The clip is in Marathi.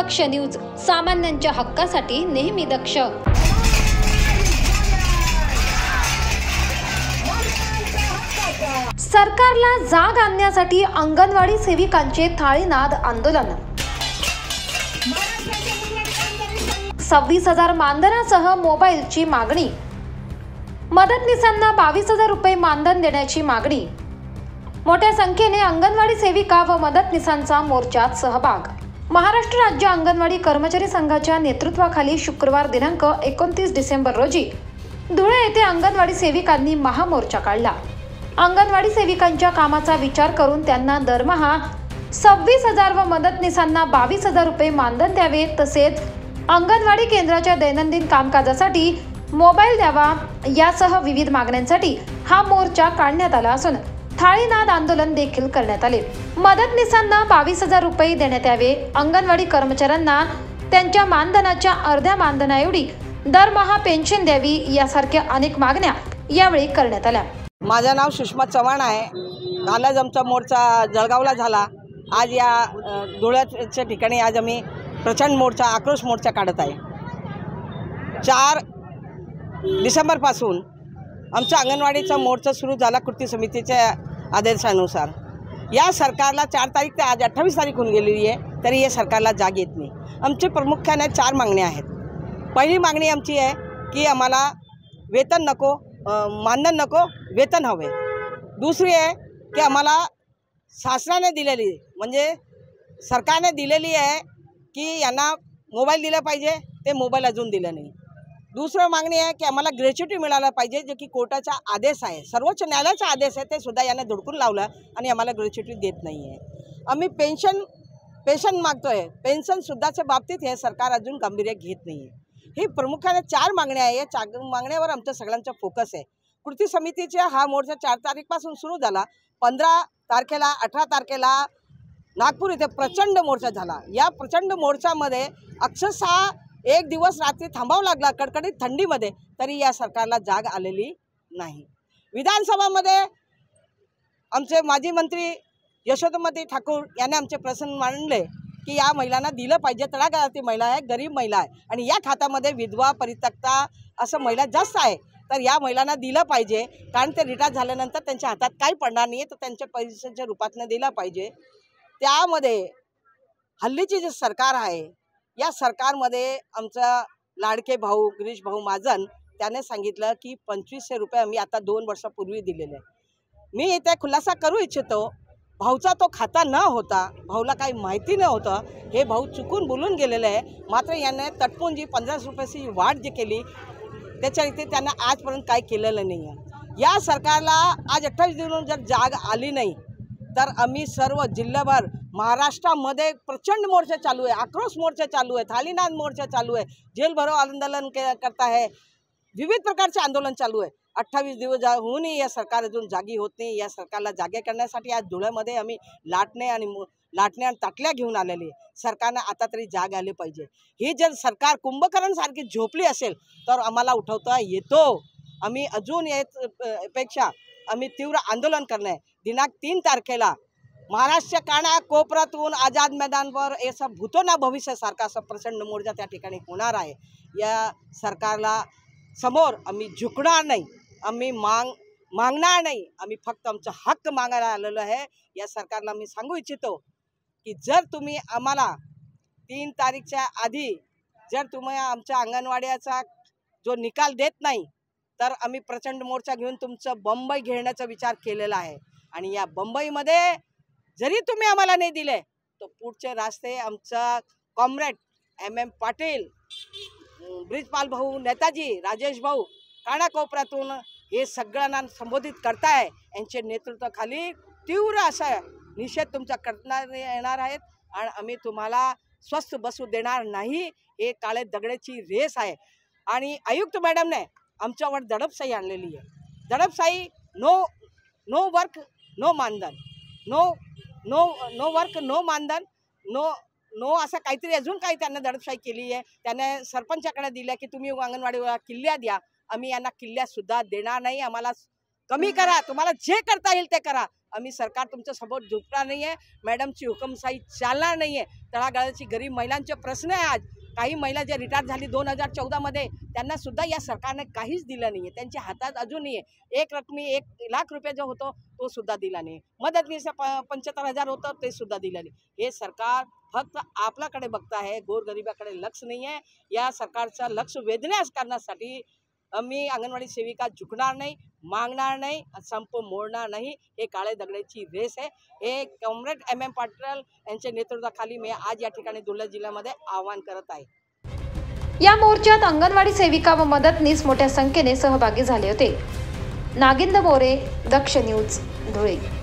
दक्ष न्यूज, सामान्यांच्या हक्कासाठी नेहमी दक्ष। सरकारला जाग आणण्यासाठी अंगणवाडी सेविकांचे थाळीनाद आंदोलन। 26,000 मानधनासह मोबाईलची मागणी। मदतनीसांना 22,000 रुपये मानधन देण्याची मागणी। मोठ्या संख्येने अंगणवाडी सेविका व मदतनीसांचा मोर्चात सहभाग। महाराष्ट्र राज्य अंगणवाडी कर्मचारी संघाच्या नेतृत्वाखाली शुक्रवार दिनांक 29 डिसेंबर रोजी धुळे येथे अंगणवाडी सेविकांनी महामोर्चा काढला। अंगणवाडी सेविकांच्या कामाचा विचार करून त्यांना दरमहा 26,000 व मदतनीसांना 22,000 रुपये मानधन द्यावे, तसेच अंगणवाडी केंद्राच्या दैनंदिन कामकाजासाठी मोबाईल द्यावा यासह विविध मागण्यांसाठी हा मोर्चा काढण्यात आला असून थाळीनाद आंदोलन देखील करण्यात आले। मदतनीसांना 22,000 रुपये देण्यात यावे, अंगणवाडी कर्मचाऱ्यांना त्यांच्या मानधनाच्या अर्ध्या मानधनाएवढी दरमहा पेन्शन द्यावी यासारख्या अनेक मागण्या यावेळी करण्यात आल्या। माझं नाव सुषमा चव्हाण आहे। कालच आमचा मोर्चा जळगावला झाला। आज या धुळ्याच्या ठिकाणी आज आम्ही प्रचंड मोर्चा, आक्रोश मोर्चा काढत आहे। 4 डिसेंबरपासून आमचा अंगणवाडीचा मोर्चा सुरू झाला कृती समितीच्या आदेशानुसार। या सरकारला 4 तारीख ते आज 28 तारीख होऊन गेलेली आहे, तरी या सरकारला जाग येत नाही। आमचे प्रामुख्याने 4 मागण्या आहेत। पहिली मागणी आमची आहे की आम्हाला वेतन नको, मानधन नको, वेतन हवे। दुसरी आहे की आम्हाला शासनाने दिलेली म्हणजे सरकारने दिलेली आहे की यांना मोबाईल दिला पाहिजे, ते मोबाईल अजून दिलं नाही। दुसरं मागणी आहे की आम्हाला ग्रॅच्युटी मिळायला पाहिजे, जे की कोर्टाचा आदेश आहे, सर्वोच्च न्यायालयाचा आदेश आहे, ते सुद्धा याने धुडकून लावलं आणि आम्हाला ग्रॅच्युटी देत नाही आहे। आम्ही पेन्शन मागतो आहे, पेन्शनसुद्धाच्या बाबतीत हे सरकार अजून गांभीर्य घेत नाही आहे। ही प्रामुख्याने 4 मागण्या आहे। या 4 मागण्यावर आमच्या सगळ्यांचा फोकस आहे। कृती समितीचा हा मोर्चा 4 तारीखपासून सुरू झाला। 15 तारखेला 18 तारखेला नागपूर इथे प्रचंड मोर्चा झाला। या प्रचंड मोर्चामध्ये अक्षरशः एक दिवस रात्री थांबावं लागला कडकडीत थंडीमध्ये, तरी या सरकारला जाग आलेली नाही। विधानसभामध्ये आमचे माजी मंत्री यशोमती ठाकूर यांनी आमचे प्रश्न मांडले की या महिलांना दिलं पाहिजे। तळागाळातील महिला आहे, गरीब महिला आहे आणि या खात्यामध्ये विधवा, परित्यक्ता असं महिला जास्त आहे, तर या महिलांना दिलं पाहिजे, कारण ते रिटायर झाल्यानंतर त्यांच्या हातात काही पडणार नाही, तर त्यांच्या पैशाच्या रूपातनं दिलं पाहिजे। त्यामध्ये हल्लीची जे सरकार आहे, या सरकारमध्ये आमचा लाडके भाऊ गिरीश भाऊ महाजन त्याने सांगितलं की 2500 रुपये आम्ही आता 2 वर्षापूर्वी दिलेले आहे। मी इथे खुलासा करू इच्छितो, भाऊचा तो खाता न होता, भाऊला काही माहिती नव्हतं, हे भाऊ चुकून बोलून गेलेले आहे। मात्र याने तटपून जी 1500 रुपयाची वाढ जी केली त्याच्या इथे त्यांना आजपर्यंत काही केलेलं नाही आहे। या सरकारला आज 28 दिवस जर जाग आली नाही तर आम्ही सर्व जिल्हाभर महाराष्ट्रामध्ये प्रचंड मोर्चा चालू आहे, आक्रोश मोर्चा चालू आहे, थालीनाद मोर्चा चालू आहे, जेल भरो आंदोलन करता है, विविध प्रकारचे आंदोलन चालू आहे। 28 दिवस होऊनही या सरकार अजून जागी होत नाही। या सरकारला जागे करण्यासाठी आज धुळ्यामध्ये आम्ही लाटणे आणि ताटल्या घेऊन आलेले। सरकारनं आता तरी जाग आली पाहिजे। ही जर सरकार कुंभकर्णासारखी झोपली असेल तर आम्हाला उठवता येतो। आम्ही अजून यापेक्षा आम्ही तीव्र आंदोलन करणार आहे। दिनांक 3 तारखेला महाराष्ट्र काना कोपऱ्यातून आझाद मैदानवर ऐसा भूतो ना भविष्य सारखा असा प्रचंड मोर्चा त्या ठिकाणी होणार आहे। या सरकारला समोर आम्ही झुकणार नाही, आम्ही मागणार नाही, आम्ही फक्त आमचा हक्क मागायला आलेलो आहे। या सरकारला मी सांगू इच्छितो की जर तुम्ही आम्हाला 3 तारीखच्या आधी जर तुम्ही आमच्या अंगणवाड्याचा जो निकाल देत नाही तर आम्ही प्रचंड मोर्चा घेऊन तुमचं बंबई घेण्याचा विचार केलेला आहे। आणि या बंबईमध्ये जरी तुम्ही आम्हाला नाही दिले तर पुढचे रास्ते आमचा कॉम्रेड MM पाटील, ब्रिजपाल भाऊ, नेताजी, राजेश भाऊ कानाकोपऱ्यातून हे सगळ्यांना संबोधित करताय, यांचे नेतृत्वाखाली तीव्र असा निषेध तुमचा करण्यात येणार आहेत आणि आम्ही तुम्हाला स्वस्थ बसू देणार नाही। हे काळे दगडाची रेस आहे आणि आयुक्त मॅडमने आमच्यावर दडपशाही आणलेली आहे। दडपशाही नो वर्क नो मानधन, नो वर्क नो मानधन, नो असं काहीतरी अजून काही त्यांना दडपशाही केली आहे। त्याने सरपंचाकडे दिल्या की तुम्ही अंगणवाडीला किल्ल्या द्या, आम्ही यांना किल्ल्यासुद्धा देणार नाही। आम्हाला कमी करा, तुम्हाला जे करता येईल ते करा, आम्ही सरकार तुमच्या समोर झुकणार नाही आहे, मॅडमची हुकुमशाही चालणार नाही आहे. तळागाळाची गरीब महिलांचे प्रश्न आहे. आज काही महिला जे रिटायर झाली 2014मध्ये त्यांना सुद्धा या सरकारने काहीच दिलं नाही आहे. त्यांच्या हातात अजूनही एक रकमी 1,00,000 रुपये जो होतो तो सुद्धा दिला नाही. मदतनीस 75,000 होतं ते सुद्धा दिलं नाही. हे सरकार फक्त आपल्याकडे बघत आहे, गोरगरिबाकडे लक्ष नाही आहे. या सरकारचं लक्ष वेधण्यास करण्यासाठी आम्ही अंगणवाडी सेविका झुकणार नाही, मागणार नाही, संप मोडणार नाही. हे काळे दगडाची रेस आहे. हे कॉम्रेड MM पाटील यांच्या नेतृत्वाखाली मी आज या ठिकाणी धुळे जिल्ह्यामध्ये आवाहन करत आहे. या मोर्चात अंगणवाडी सेविका व मदतनीस मोठ्या संख्येने सहभागी झाले होते. नागिंद मोरे, दक्ष न्यूज, धुळे.